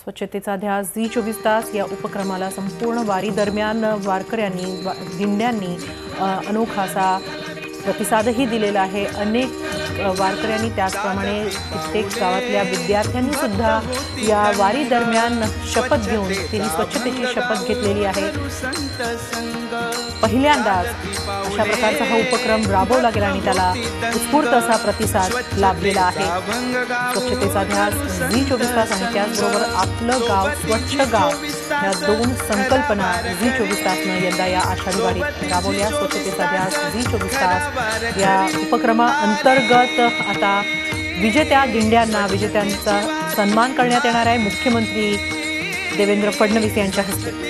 स्वच्छतेचा ध्यास झी 24 तास या उपक्रमाला संपूर्ण वारी दरम्यान वारकऱ्यांनी दिंड्यांनी अनोखा असा प्रतिसादही दिलेला आहे। अनेक वारकऱ्यांनी त्याचप्रमाणे कित्येक गावातल्या विद्यार्थ्यांनी सुद्धा या वारी दरम्यान शपथ घेऊन तिने स्वच्छतेची शपथ घेतलेली आहे। पहिल्यांदाच अशा प्रकारचा हा उपक्रम राबवला गेला आणि त्याला उत्स्फूर्त असा प्रतिसाद लाभलेला आहे। स्वच्छतेचा ध्यास झी 24 तास आणि त्याचबरोबर आपलं गाव स्वच्छ गाव या दोन संकल्पना झी 24 तासनं यंदा या आषाढी वारीत राबवल्या। स्वच्छतेचा ध्यास झी 24 तास या उपक्रमाअंतर्गत आता विजेत्या दिंड्यांना विजेत्यांचा सन्मान करण्यात येणार आहे मुख्यमंत्री देवेंद्र फडणवीस यांच्या हस्ते।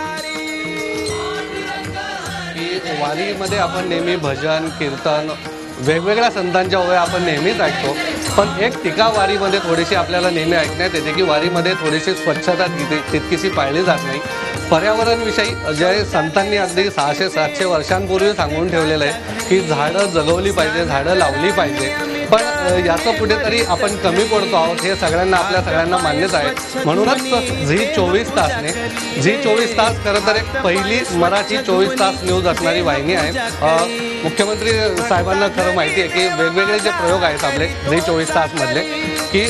वारीमध्ये आपण नेहमी भजन कीर्तन वेगवेगळ्या संतांच्या ओव्या आपण नेहमीच ऐकतो, पण एक टीका वारीमध्ये थोडीशी आपल्याला नेहमी ऐकण्यात येते की वारीमध्ये थोडीशी स्वच्छता तितकीशी पाळली जात नाही। पर्यावरणविषयी जे संतांनी अगदी 600-700 वर्षांपूर्वी सांगून ठेवलेलं आहे की झाडं जगवली पाहिजे, झाडं लावली पाहिजे, पण याचं कुठेतरी आपण कमी पडतो आहोत हे सगळ्यांना आपल्या सगळ्यांना मान्यच आहे। म्हणूनच झी 24 तासने झी 24 तास खरं तर एक पहिली मराठी 24 तास न्यूज असणारी वाहिनी आहे। मुख्यमंत्री साहेबांना खरं माहिती आहे की वेगवेगळे जे प्रयोग आहेत आपले झी 24 तासमधले की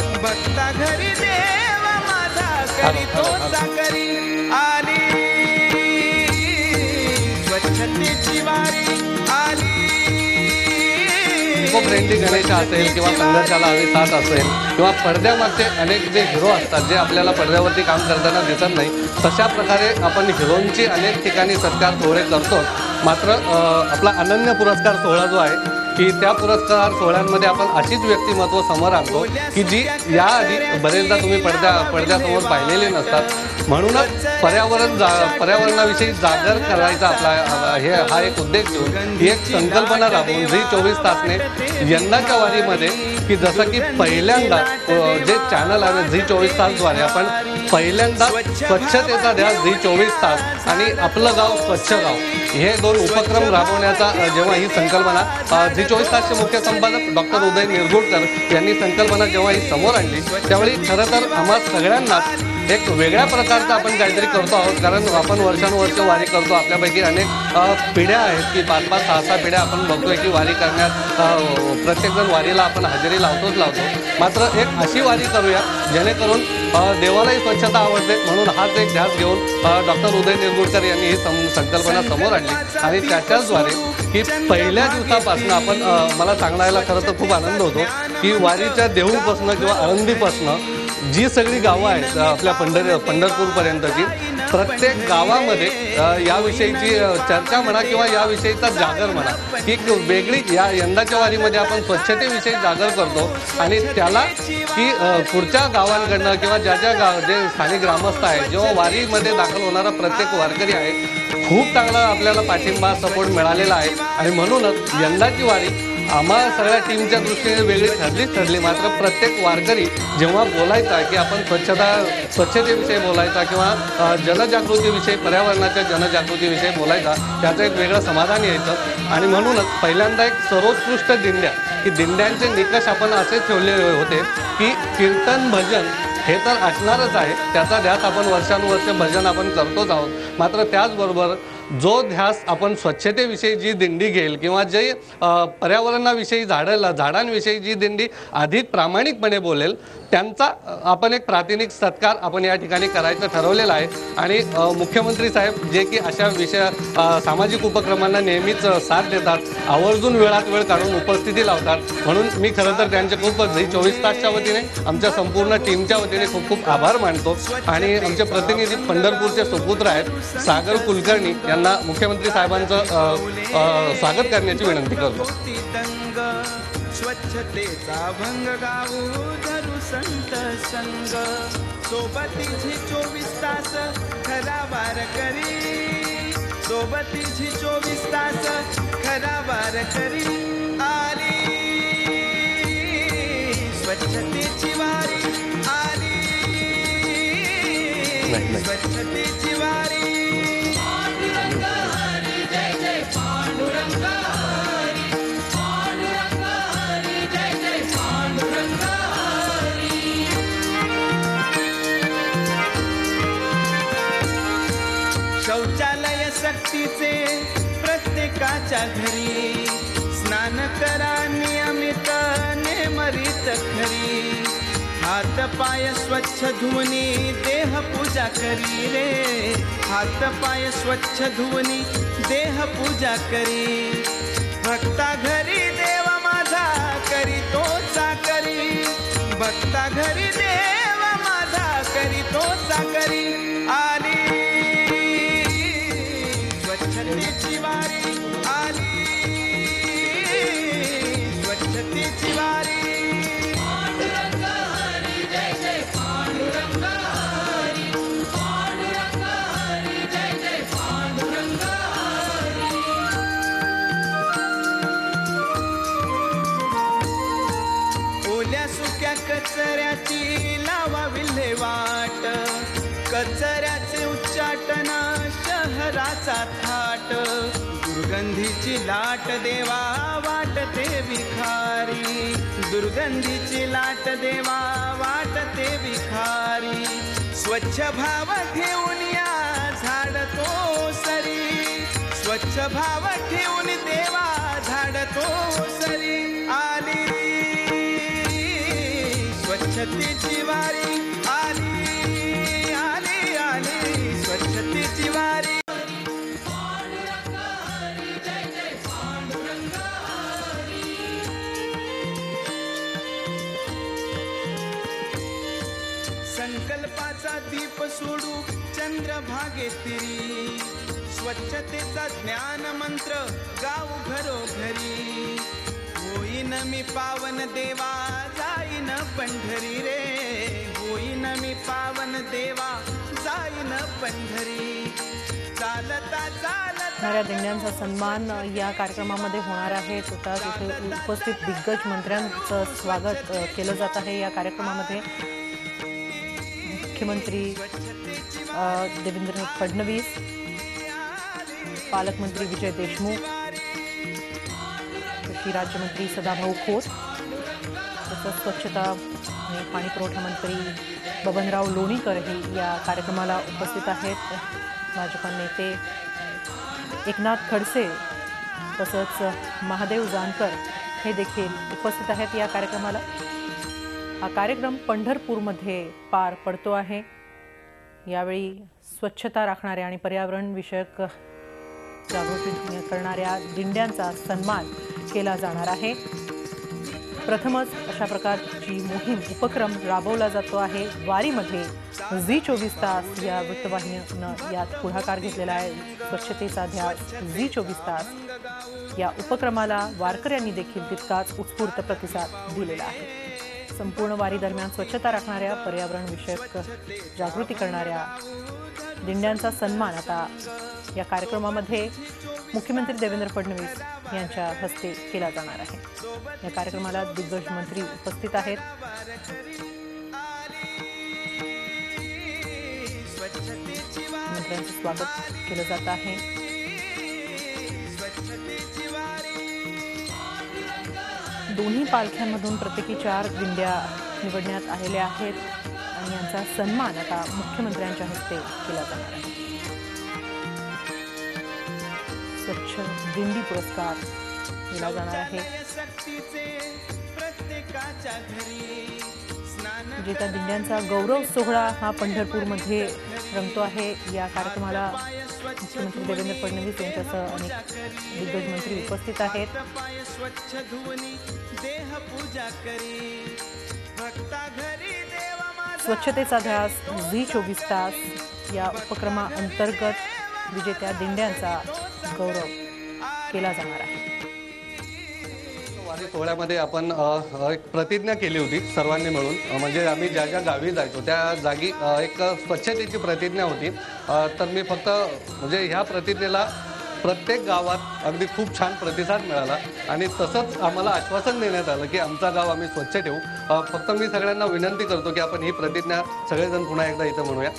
इको फ्रेंडली गणेश असेल किंवा संघर्षाला हवी साथ असेल किंवा पडद्यामागचे अनेक जे हिरो असतात जे आपल्याला पडद्यावरती काम करताना दिसत नाही, तशा प्रकारे आपण हिरोंची अनेक ठिकाणी सत्कार सोहळे करतो। मात्र आपला अनन्य पुरस्कार सोहळा जो आहे की त्या पुरस्कार सोहळ्यांमध्ये आपण अशीच व्यक्तिमत्व समोर आणतो की जी याआधी बरेचदा तुम्ही पडद्यासमोर पाहिलेली नसतात। म्हणूनच पर्यावरणाविषयी जागर करायचा आपला हा एक उद्देश घेऊन ही एक संकल्पना राबवून झी 24 तासने यंदाच्या वारीमध्ये की जसं की पहिल्यांदा जे चॅनल आहे झी 24 तासद्वारे आपण पहिल्यांदा स्वच्छतेचा ध्यास झी 24 तास आणि आपलं गाव स्वच्छ गाव हे दोन उपक्रम राबवण्याचा जेव्हा ही संकल्पना झी 24 तासचे मुख्य संपादक डॉक्टर उदय निरगुडकर यांनी संकल्पना जेव्हा ही समोर आणली त्यावेळी खरं तर आम्हा सगळ्यांनाच एक वेगळ्या प्रकारचं आपण काहीतरी करतो आहोत, कारण आपण वर्षानुवर्ष वारी करतो। आपल्यापैकी अनेक पिढ्या आहेत की 5-5, 6-6 पिढ्या आपण बघतोय की वारी करण्यात प्रत्येकजण वारीला आपण हजेरी लावतो। मात्र एक अशी वारी करूया जेणेकरून देवालाही स्वच्छता आवडते, म्हणून हाच एक ध्यास घेऊन डॉक्टर उदय निरगुडकर यांनी ही संकल्पना समोर आणली आणि त्याच्याचद्वारे की पहिल्या दिवसापासून आपण मला सांगायला खरं तर खूप आनंद होतो की वारीच्या देहूपासून किंवा आळंदीपासून जी सगळी गावं आहेत आपल्या पंढरपूरपर्यंतची प्रत्येक गावामध्ये याविषयीची चर्चा म्हणा किंवा याविषयीचा जागर म्हणा ही वेगळी यंदाच्या वारीमध्ये आपण स्वच्छतेविषयी जागर करतो आणि त्याला की पुढच्या गावांकडनं किंवा ज्या जे स्थानिक ग्रामस्थ आहेत जेव्हा वारीमध्ये दाखल होणारा प्रत्येक वारकरी आहे खूप चांगला आपल्याला पाठिंबा सपोर्ट मिळालेला आहे। आणि म्हणूनच यंदाची वारी आम्हा सगळ्या टीमच्या दृष्टीने वेगळी ठरली। मात्र प्रत्येक वारकरी जेव्हा बोलायचा की आपण स्वच्छतेविषयी बोलायचा किंवा जनजागृतीविषयी पर्यावरणाच्या जनजागृतीविषयी बोलायचा त्याचं एक वेगळं समाधान यायचं। आणि म्हणूनच पहिल्यांदा एक सर्वोत्कृष्ट दिंड्या की दिंड्यांचे निकष आपण असे ठेवले होते की कीर्तन भजन हे तर असणारच आहे, त्याचा ध्यास आपण वर्षानुवर्ष भजन आपण करतोच आहोत। मात्र त्याचबरोबर जो ध्यास आपण स्वच्छतेविषयी जी दिंडी घेईल किंवा जे पर्यावरणाविषयी झाडांविषयी जी दिंडी अधिक प्रामाणिकपणे बोलेल त्यांचा आपण एक प्रातिनिधिक सत्कार आपण या ठिकाणी करायचं ठरवलेलं आहे। आणि मुख्यमंत्री साहेब जे की अशा सामाजिक उपक्रमांना नेहमीच साथ देतात, आवर्जून वेळात वेळ काढून उपस्थिती लावतात, म्हणून मी खरं तर त्यांचे खूप झी 24 तासच्या वतीने आमच्या संपूर्ण टीमच्या वतीने खूप खूप आभार मानतो। आणि आमचे प्रतिनिधी पंढरपूरचे सुपुत्र आहेत सागर कुलकर्णी यांना मुख्यमंत्री साहेबांचं स्वागत करण्याची विनंती करतो। स्वच्छतेचा भंग गाऊ धरू संत संग सोबतीची 24 तास खरा वारकरी सोबतीची 24 तास खरा वारकरी आली स्वच्छतेची वारी आली स्वच्छतेची वारी शौचालय सक्तीचे प्रत्येकाच्या घरी, स्नान करा नियमित नेमरीत खरी, हात पाय स्वच्छ धुवनी देह पूजा करी रे, हात पाय स्वच्छ धुवनी देह पूजा करी, भक्ता घरी देव माझा करी तो चाकरी, भक्ता घरी देव माझा करी तो चाकरी, आली स्वच्छतेची वारी, आली स्वच्छतेची वारी, ओल्या सुक्या कचऱ्याची लावा विल्हेवाट, कचऱ्याचे उच्चाटन शहराचा थाट, दुर्गंधीची लाट देवा वाटते विखारी, दुर्गंधीची लाट देवा वाटते विखारी, स्वच्छ भाव ठेवून या झाड तो सरी, स्वच्छ भाव ठेवून देवा झाड तो सरी, आली स्वच्छतेची वारी, आली आली आली स्वच्छतेची वारी, संकल्पाचा दीप सोडू चंद्रभागेतिरी, स्वच्छतेचा ज्ञान मंत्र गाऊ घरोघरी, होईन मी पावन देवा जाईन पंढरी रे, होईन मी पावन देवा जाईन पंढरी, चालता चालता दिंड्यांचा सन्मान या कार्यक्रमामध्ये होणार आहे. तसाच इथे उपस्थित दिग्गज मंत्र्यांचं स्वागत केलं जात आहे. या कार्यक्रमामध्ये मुख्यमंत्री देवेंद्र फडणवीस, पालकमंत्री विजय देशमुख, कृषी राज्यमंत्री सदाभाऊ खोत, तसंच स्वच्छता आणि पाणी पुरवठा मंत्री बबनराव लोणीकरही या कार्यक्रमाला उपस्थित आहेत. भाजपा नेते एकनाथ खडसे तसंच महादेव जानकर हे देखील उपस्थित आहेत या कार्यक्रमाला. हा कार्यक्रम पंढरपूरमध्ये पार पडतो आहे. यावेळी स्वच्छता राखणाऱ्या आणि पर्यावरण विषयक जागृती करणाऱ्या दिंड्यांचा सन्मान केला जाणार आहे. प्रथमच अशा प्रकारची मोहीम उपक्रम राबवला जातो आहे. वारीमध्ये झी24 तास या वृत्तवाहिनीनं यात पुढाकार घेतलेला आहे. स्वच्छतेचा ध्यास झी24 तास या उपक्रमाला वारकऱ्यांनी देखील तितकाच उत्स्फूर्त प्रतिसाद दिलेला आहे. संपूर्ण वारी दरम्यान स्वच्छता राखणाऱ्या, पर्यावरण विषयक जागृती करणाऱ्या दिंड्यांचा सन्मान आता या कार्यक्रमामध्ये मुख्यमंत्री देवेंद्र फडणवीस यांच्या हस्ते केला जाणार आहे. या कार्यक्रमाला दिग्गज मंत्री उपस्थित आहेत. मंत्र्यांचं स्वागत केलं जात आहे. दोन्ही पालख्यांमधून प्रत्येकी 4 दिंड्या निवडण्यात आलेल्या आहेत आणि यांचा सन्मान आता मुख्यमंत्र्यांच्या हस्ते केला जाणार आहे. स्वच्छ दिंडी पुरस्कार दिला जाणार आहे. विजेत्या दिंड्यांचा गौरव सोहळा हा पंढरपूरमध्ये रंगतो आहे. या कार्यक्रमाला मुख्यमंत्री देवेंद्र फडणवीस यांच्यासह अनेक दिग्गज मंत्री उपस्थित आहेत. स्वच्छतेचा ध्यास झी24 तास या उपक्रमाअंतर्गत विजेत्या दिंड्यांचा गौरव केला जाणार आहे. वारी सोहळ्यामध्ये आपण एक प्रतिज्ञा केली होती सर्वांनी मिळून, म्हणजे आम्ही ज्या ज्या गावी जायचो त्या जागी एक स्वच्छतेची प्रतिज्ञा होती. तर मी फक्त म्हणजे ह्या प्रतिज्ञेला प्रत्येक गावात अगदी खूप छान प्रतिसाद मिळाला आणि तसंच आम्हाला आश्वासन देण्यात आलं की आमचा गाव आम्ही स्वच्छ ठेवू. फक्त मी सगळ्यांना विनंती करतो की आपण ही प्रतिज्ञा सगळेजण पुन्हा एकदा इथं म्हणूया.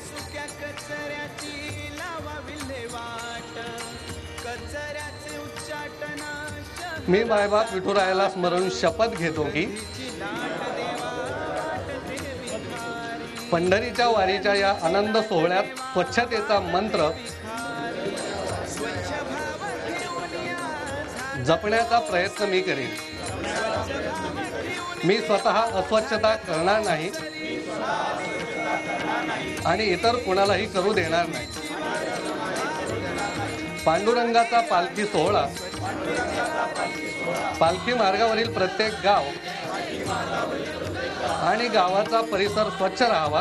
मी मायबाप विठुरायाला स्मरून शपथ घेतो की पंढरीच्या वारीच्या या आनंद सोहळ्यात स्वच्छतेचा मंत्र जपण्याचा प्रयत्न मी करेन. मी स्वतः अस्वच्छता करणार नाही आणि इतर कोणालाही करू देणार नाही. पांडुरंगाचा पालखी सोहळा पालखी मार्गावरील प्रत्येक गाव आणि गावाचा परिसर स्वच्छ राहावा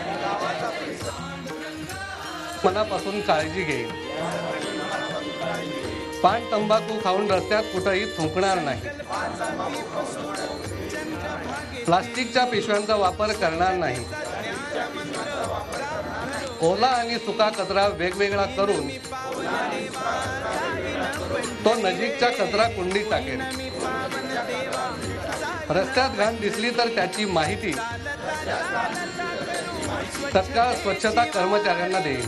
मनापासून काळजी घेईन. पान तंबाखू खाऊन रस्त्यात कुठेही थुंकणार नाही. प्लास्टिकच्या पिशव्यांचा वापर करणार नाही. ओला आणि सुका कचरा वेगवेगळा करून तो नजीकच्या कचरा कुंडीत टाकेल. रस्त्यात घाण दिसली तर त्याची माहिती तत्काळ स्वच्छता कर्मचाऱ्यांना देईल.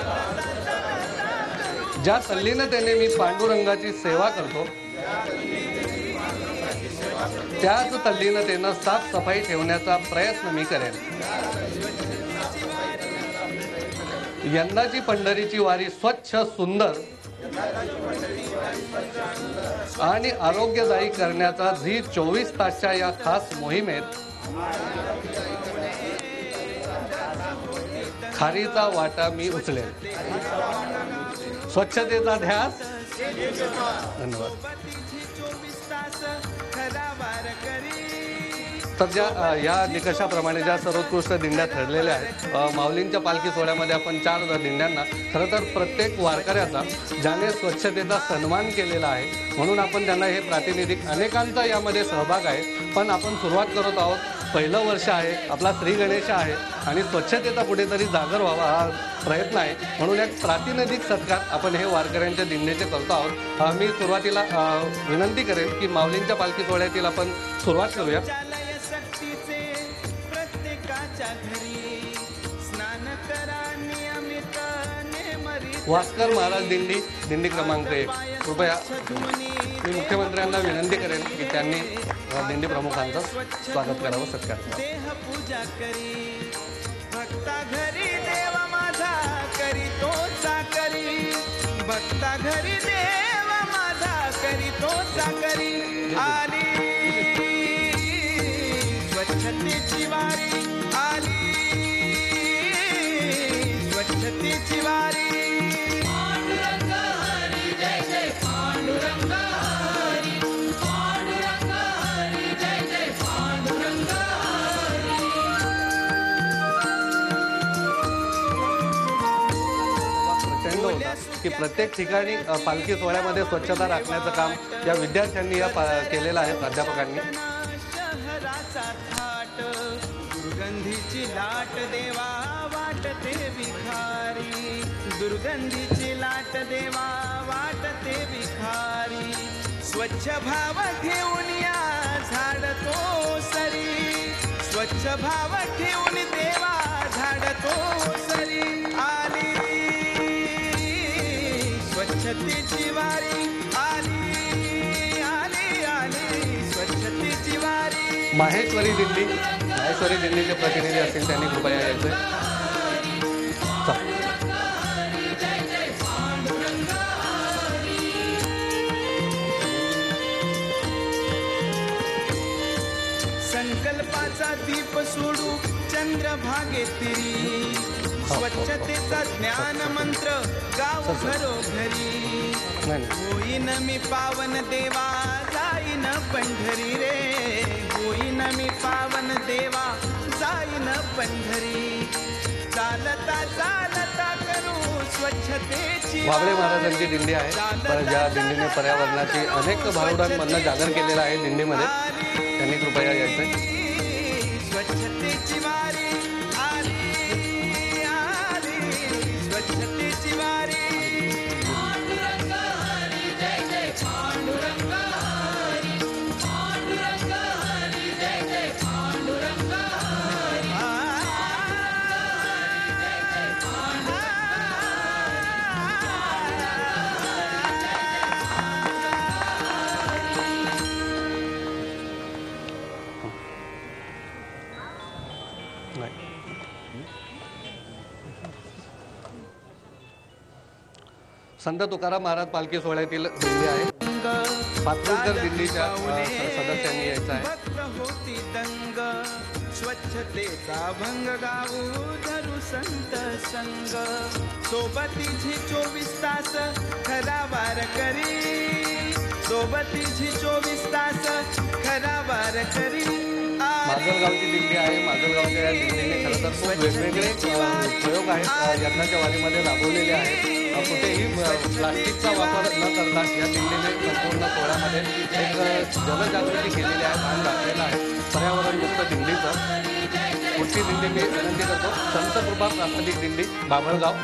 ज्या तल्लीनतेने मी पांडुरंगाची सेवा करतो त्याच तल्लीनतेनं साफसफाई ठेवण्याचा प्रयत्न मी करेन. यंदाची पंढरीची वारी स्वच्छ, सुंदर आणि आरोग्यदायी करण्याचा झी 24 तासच्या या खास मोहिमेत खारीचा वाटा मी उचलेन. स्वच्छतेचा ध्यास. धन्यवाद. तर या निकषाप्रमाणे ज्या सर्वोत्कृष्ट दिंड्या ठरलेल्या आहेत, माऊलींच्या पालखी सोहळ्यामध्ये आपण 4 दिंड्यांना खरं तर प्रत्येक वारकऱ्याचा ज्याने स्वच्छतेचा सन्मान केलेला आहे म्हणून आपण त्यांना हे प्रातिनिधिक, अनेकांचा यामध्ये सहभाग आहे. पण आपण सुरुवात करत आहोत. पहिलं वर्ष आहे, आपला श्री गणेश आहे आणि स्वच्छतेचा कुठेतरी जागर व्हावा हा प्रयत्न आहे. म्हणून एक प्रातिनिधिक सत्कार आपण हे वारकऱ्यांच्या दिंडीचे करतो आहोत. मी सुरुवातीला विनंती करेन की माऊलींच्या पालखी सोहळ्यातील आपण सुरुवात करूया. वास्कर महाराज दिंडी क्रमांक 1. कृपया मी मुख्यमंत्र्यांना विनंती करेन की त्यांनी दिंडी प्रमुखांचं स्वागत करावं, सत्कार करावा. पूजा करी भक्ता घरी देव माझा करी तोचा करी. भक्ता घरी देव माझा करी तोचा करी. आली स्वच्छतेची वारी, आली स्वच्छतेची वारी. की प्रत्येक ठिकाणी पालखी सोहळ्यामध्ये स्वच्छता राखण्याचं काम या विद्यार्थ्यांनी केलेलं आहे, प्राध्यापकांनी. शहराचा थाट दुर्गंधीची लाट देवा वाटते विखारी. दुर्गंधीची लाट देवा वाटते विखारी. स्वच्छ भाव ठेवून या झाडतो सरी. स्वच्छ भाव ठेवून देवा झाडतो सरी. आली स्वच्छतेची वारी, आली आली आली स्वच्छतेची वारी. माहेश्वरी दिंडीचे प्रतिनिधी असतील त्यांनी कृपया यायचं. संकल्पाचा दीप सोडू चंद्रभागेतिरी. स्वच्छतेचा ज्ञान मंत्र गाव घरोघरी. होईन मी पावन देवा जाईन पंढरी रे. होईन मी पावन देवा जाईन पंढरी. चालता चालता करू स्वच्छतेची. वाबळे महाराजांची दिंडी आहे, पण ज्या दिंडीने पर्यावरणाची अनेक भारुडांमधनं जागर केलेला आहे दिंडीमध्ये, त्यांनी कृपया यायचं. स्वच्छतेची वारी, आली आली स्वच्छतेची वारी. संत तुकाराम महाराज पालखी सोहळ्यातील दिंडी आहे. पात्रकर दिंडीच्या सदस्यांनी यायचं आहे. भक्त होती दंग स्वच्छतेचा भंग गाऊ धरू संत संग सोबतीची 24 तास खरा वारकरी सोबतीची 24 तास खरा वारकरी माजलगावची दिंडी आहे. माजलगावच्या या दिंडीने खरं तर खूप वेगवेगळे प्रयोग आहेत यंदाच्या वारीमध्ये राबवलेले आहेत. कुठेही प्लास्टिकचा वापर न करता या दिंडीने संपूर्ण सोहळ्यामध्ये एक जनजागृती केलेली आहे, भान राखलेलं आहे पर्यावरणमुक्त दिंडीचं. पुढची दिंडी मी विनंती करतो संत कृपा प्राथमिक दिंडी बाभळगाव.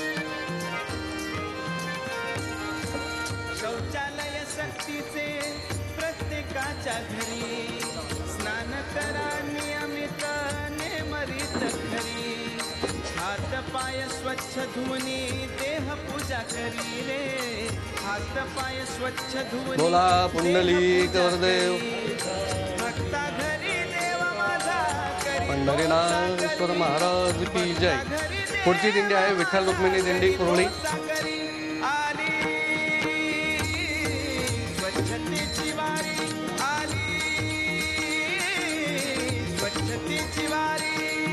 शौचालय सक्तीचे प्रत्येकाच्या घरी स्नान करा नियमित नेमरीत खरी हात पाय स्वच्छ धुवनी देह पूजा करी रे हात पाय स्वच्छ धुवनी बोला पुंडलिक वरदेव भक्ता घरी देव माझा करी पंढरीनाथेश्वर महाराज की जय. पुढची दिंडी आहे विठ्ठल रुक्मिणी दिंडी कुरळी. आली स्वच्छतेची वारी आली स्वच्छतेची वारी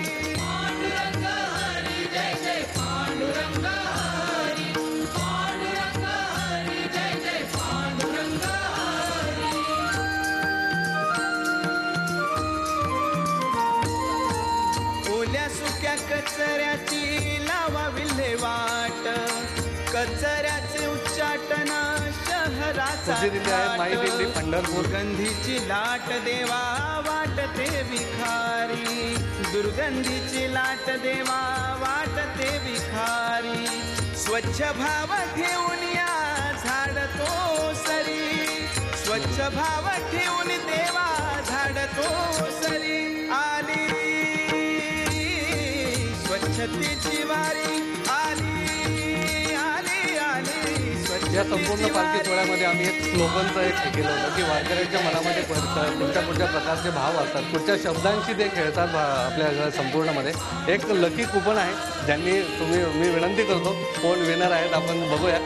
ओल्या सुक्या कचऱ्याची लावा विल्हेवाट कचऱ्याचे उच्चाटन शहराचा पुढची दिंडी आहे माई दिंडी पंढरपूर. दुर्गंधीची लाट देवा वाटते विखारी दुर्गंधीची लाट देवा वाटते विखारी स्वच्छ भाव ठेवून या झाडतो सरी स्वच्छ भाव ठेवून देवा झाडतो सरी आली स्वच्छतेची वारी आली आली आली या संपूर्ण पालखी सोहळ्यामध्ये आम्ही एक स्लोगनचं एक हे केलं होतं की वारकऱ्यांच्या मनामध्ये कुठच्या प्रकारचे भाव असतात, कुठच्या शब्दांशी ते खेळतात आपल्या संपूर्णमध्ये. एक लकी कुपन आहे ज्यांनी मी विनंती करतो कोण विनर आहेत आपण बघूया.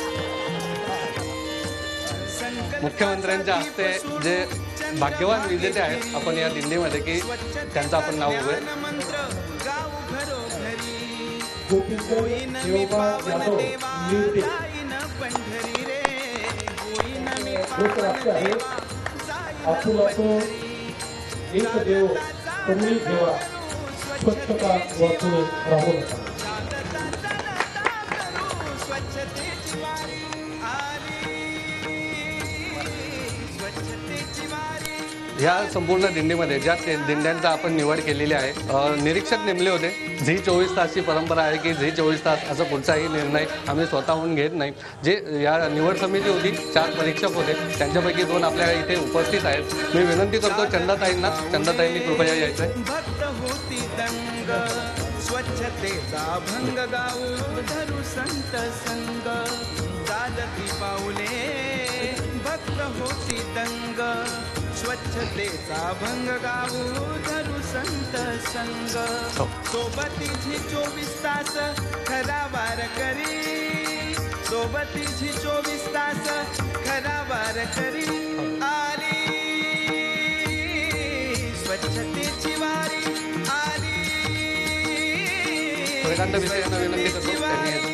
मुख्यमंत्र्यांच्या हस्ते जे भाग्यवान विजेते आहेत आपण या दिंडीमध्ये की त्यांचं आपण नाव बघूया. होईन मी पावन देवा जाईन पंढरी रे होईन मी पावन देवा आपण एक देव तुम्ही ठेवा स्वच्छता वाचून राहू नका. स्वच्छतेची वारी आली स्वच्छतेची वारी. ह्या संपूर्ण दिंडीमध्ये ज्या दिंड्यांचा आपण निवड केलेली आहे निरीक्षक नेमले होते. झी 24 तासची परंपरा आहे की झी 24 तास असं कुठचाही निर्णय आम्ही स्वतःहून घेत नाही. जे या निवड समिती होती 4 परीक्षक होते त्यांच्यापैकी 2 आपल्या इथे उपस्थित आहेत. मी विनंती करतो चंदाताईंनी कृपया यायचं आहे. भक्त होती दंग स्वच्छतेचा भंग गाऊ धरू संत संग चालती पाऊले भक्त होती दंग स्वच्छतेचा भंग गाऊ धरू संत संग सोबतीची 24 तास खरा वारकरी सोबतीची 24 तास खरा वारकरी आली स्वच्छतेची वारी आली सूर्यकांत विसे यांना विनंती करतो त्यांनी यायचं.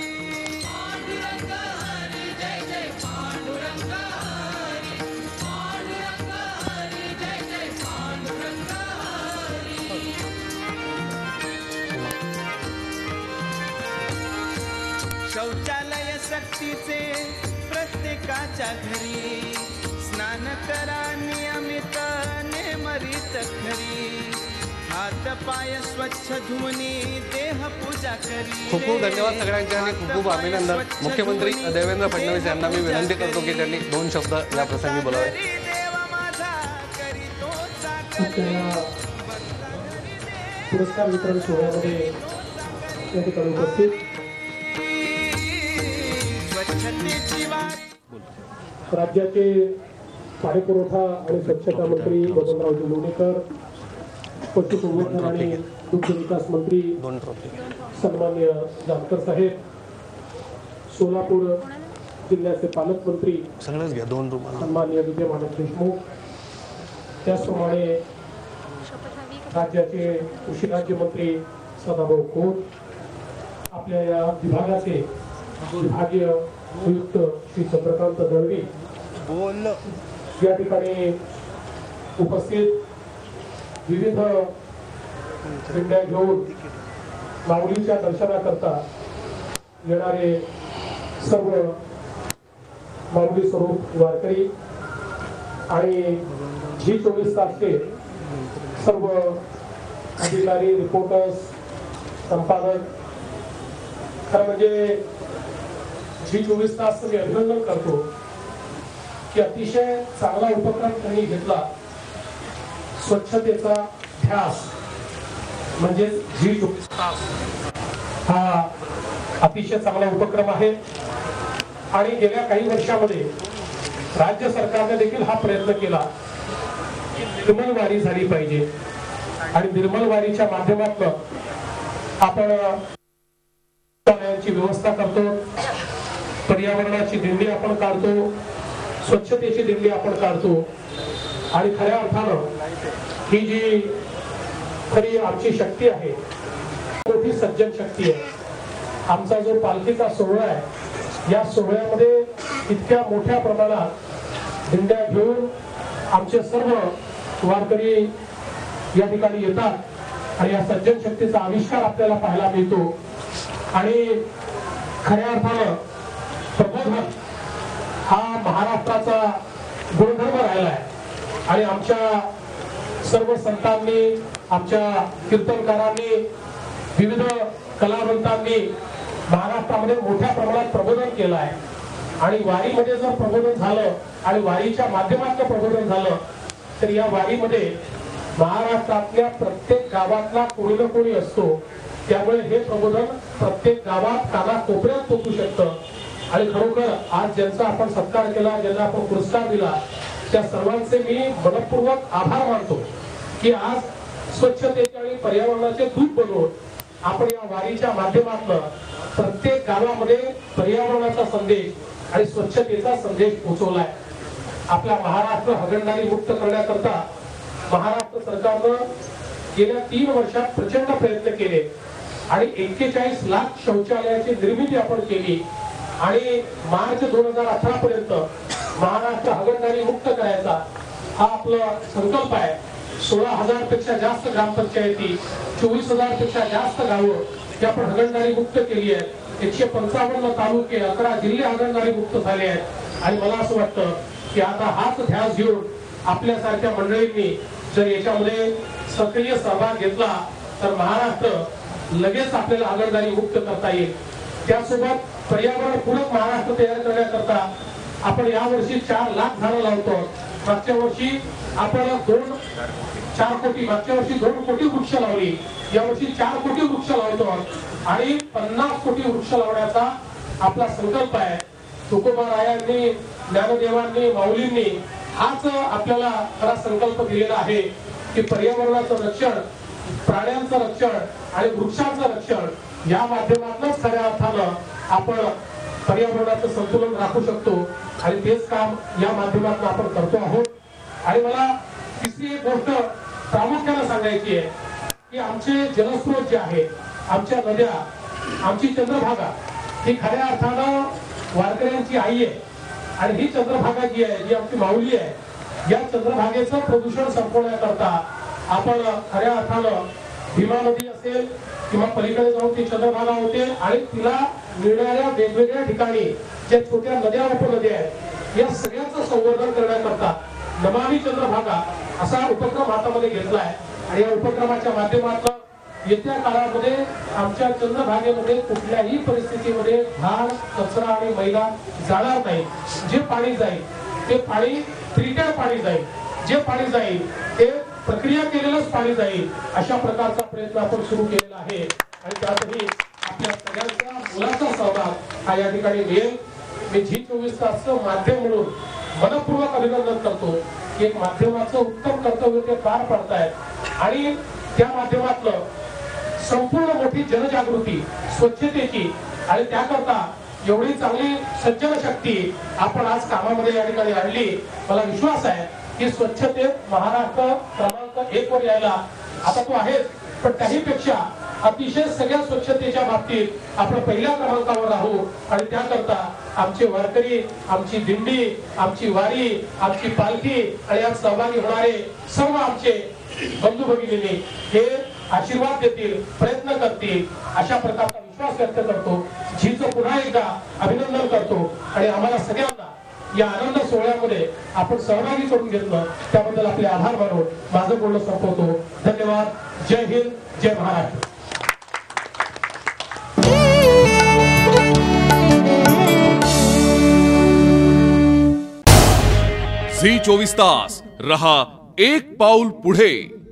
शौचालय सक्तीचे प्रत्येकाच्या घरी स्नान करा नियमित नेमरीत खरी हात पाय स्वच्छ धुवनी देह पूजा करी. खूप खूप धन्यवाद सगळ्यांचे आणि खूप खूप अभिनंदन. मुख्यमंत्री देवेंद्र फडणवीस यांना मी विनंती करतो की त्यांनी 2 शब्द या प्रसंगी बोलावे. देवा माझा करी तोचा आपल्याला पुरस्कार वितरण सोहळ्यामध्ये या ठिकाणी उपस्थित स्वच्छतेची वारी. राज्याचे पाणीपुरवठा आणि स्वच्छता मंत्री बबनरावजी लोणीकर, पशुसंवर्धन आणि दुग्ध विकास मंत्री 2 ट्रॉफी सन्मान्य जानकर साहेब, सोलापूर जिल्ह्याचे पालकमंत्री सगळंच घ्या 2 रुमाल. सन्माननीय विद्यमान देशमुख, त्याचप्रमाणे राज्याचे कृषी राज्यमंत्री सदाभाऊ खोत, आपल्या या विभागाचे विभागीय आयुक्त श्री चंद्रकांत दळवी या ठिकाणी उपस्थित विविध दिंड्या घेऊन माऊलीच्या दर्शनाकरता येणारे सर्व माऊली स्वरूप वारकरी आणि जी 24 तासचे सर्व अधिकारी, रिपोर्टर्स, संपादक, खरं म्हणजे जी 24 तास मी अभिनंदन करतो की अतिशय चांगला उपक्रम त्यांनी घेतला. स्वच्छतेचा ध्यास म्हणजे जी 24 तास हा अतिशय चांगला उपक्रम आहे आणि गेल्या काही वर्षामध्ये राज्य सरकारने देखील हा प्रयत्न केला की निर्मल वारी झाली पाहिजे आणि निर्मल वारीच्या माध्यमातून आपण व्यवस्था करतो, पर्यावरणाची दिंडी आपण काढतो, स्वच्छतेची दिंडी आपण काढतो आणि खऱ्या अर्थानं ही जी खरी आमची शक्ती आहे, मोठी सज्जन शक्ती आहे. आमचा जो पालखीचा सोहळा आहे, या सोहळ्यामध्ये इतक्या मोठ्या प्रमाणात दिंड्या घेऊन आमचे सर्व वारकरी या ठिकाणी येतात आणि या सज्जन शक्तीचा आविष्कार आपल्याला पाहायला मिळतो. आणि खऱ्या अर्थानं प्रबोधन हा महाराष्ट्राचा गुणधर्म राहिला आहे आणि आमच्या सर्व संतांनी, आमच्या कीर्तनकारांनी, विविध कलावंतांनी महाराष्ट्रामध्ये मोठ्या प्रमाणात प्रबोधन केलं आहे. आणि वारीमध्ये जर प्रबोधन झालं आणि वारीच्या माध्यमातून प्रबोधन झालं तर या वारीमध्ये महाराष्ट्रातल्या प्रत्येक गावातला कोणी ना कोणी असतो. त्यामुळे हे प्रबोधन प्रत्येक गावात कानाकोपऱ्यात पोहोचू शकतं. आणि खरोखर आज ज्यांचा आपण सत्कार केला, ज्यांना आपण पुरस्कार दिला, त्या सर्वांचे मी मनपूर्वक आभार मानतो की आज स्वच्छतेचे आणि पर्यावरणाचे दूत बनवून आपण या वारीच्या माध्यमातून प्रत्येक गावामध्ये पर्यावरणाचा संदेश आणि स्वच्छतेचा संदेश पोहोचवलाय. आपला महाराष्ट्र हागणदारी मुक्त करण्याकरता महाराष्ट्र सरकारनं गेल्या 3 वर्षात प्रचंड प्रयत्न केले आणि 41 लाख शौचालयाची निर्मिती आपण केली आणि मार्च 2018 पर्यंत महाराष्ट्र हागणदारी मुक्त करायचा हा आपला संकल्प आहे. 16,000 पेक्षा जास्त ग्रामपंचायती, 24,000 पेक्षा जास्त गावं ही आपण हागणदारी मुक्त केली आहे. 155 तालुके, 11 जिल्हे हागणदारी मुक्त झाले आहेत. आणि मला असं वाटतं की आता हाच ध्यास घेऊन आपल्यासारख्या मंडळींनी जर याच्यामध्ये सक्रिय सहभाग घेतला तर महाराष्ट्र लगेच आपल्याला हागणदारी मुक्त करता येईल. त्यासोबत पर्यावरण पूरक महाराष्ट्र तयार करण्याकरता आपण यावर्षी 4 लाख झाडं लावतो. मागच्या वर्षी आपण 4 कोटी, मागच्या वर्षी 2 कोटी वृक्ष लावली, यावर्षी 4 कोटी वृक्ष लावतो आणि 50 कोटी वृक्ष लावण्याचा आपला संकल्प आहे. तुकोबारायांनी, ज्ञानदेवांनी, माऊलींनी हाच आपल्याला खरा संकल्प दिलेला आहे की पर्यावरणाचं रक्षण, प्राण्यांचं रक्षण आणि वृक्षांचं रक्षण या माध्यमातूनच खऱ्या अर्थानं आपण पर्यावरणाचं संतुलन राखू शकतो आणि तेच काम या माध्यमातून आपण करतो आहोत. आणि मला तिसरी एक गोष्ट प्रामुख्याने सांगायची आहे की आमचे जलस्रोत जे आहे, आमच्या नद्या, आमची चंद्रभागा ही खऱ्या अर्थानं वारकऱ्यांची आई आहे. आणि ही चंद्रभागा जी आहे, जी आमची माऊली आहे, या चंद्रभागेचं प्रदूषण संपवण्याकरता आपण खऱ्या अर्थानं भीमा नदी असेल किंवा पलीकडे जाऊन ती चंद्रभागा होते आणि तिला मिळणाऱ्या वेगवेगळ्या ठिकाणी ज्या छोट्या नद्या, उपनद्या आहेत, या सगळ्यांचं संवर्धन करण्याकरता नमामि चंद्रभागा असा उपक्रम हातामध्ये घेतलाय. आणि या उपक्रमाच्या माध्यमातून येत्या काळामध्ये आमच्या चंद्रभागेमध्ये कुठल्याही परिस्थितीमध्ये घाण, कचरा आणि मैला जाणार नाही. जे पाणी जाईल ते पाणी ट्रीटेड पाणी जाईल, जे पाणी जाईल ते प्रक्रिया केलेलंच पाणी जाईल. अशा प्रकारचा प्रयत्न आपण सुरू केलेला आहे आणि त्यातही आपल्या सगळ्यांच्या मुलाचा सहभाग हा या ठिकाणी मिळेल. मी जी 24 तासचं माध्यम म्हणून मनपूर्वक अभिनंदन करतो की एक माध्यमाचं उत्तम कर्तव्य ते पार पाडतायत आणि त्या माध्यमातलं संपूर्ण मोठी जनजागृती स्वच्छतेची आणि त्याकरता एवढी चांगली सज्जन शक्ती आपण आज कामामध्ये या ठिकाणी आणली. मला विश्वास आहे की स्वच्छतेत महाराष्ट्र क्रमांक 1 वर यायला आता तो आहेच, पण त्याहीपेक्षा अतिशय सगळ्या स्वच्छतेच्या बाबतीत आपण पहिल्या क्रमांकावर राहू. आणि त्याकरता आमचे वारकरी, आमची दिंडी, आमची वारी, आमची पालखी आणि यात सहभागी होणारे सर्व आमचे बंधू भगिनी हे आशीर्वाद देतील, प्रयत्न करतील अशा प्रकारचा विश्वास व्यक्त करतो. झीचं पुन्हा एकदा अभिनंदन करतो आणि आम्हाला सगळ्यांना या आनंद सोहळ्यामध्ये आपण सहभागी करून घेतलं त्याबद्दल आपले आभार मानून माझं बोलणं संपवतो. धन्यवाद. जय हिंद, जय महाराष्ट्र. झी 24 तास रहा एक पाऊल पुढे.